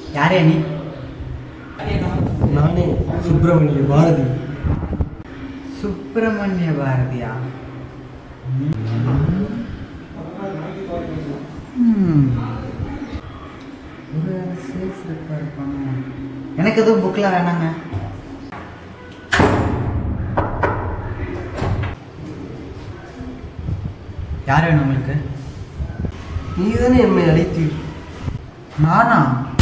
யாரே நீ? நானே சுப்பிரமணிய பாரதி. சுப்பிரமணிய பாரதியா? எனக்கு எதுவும் புக்கில் வேணாங்க. யார் வேணும் உங்களுக்கு? நீ தானே என்னை அழைத்தீர். நானா?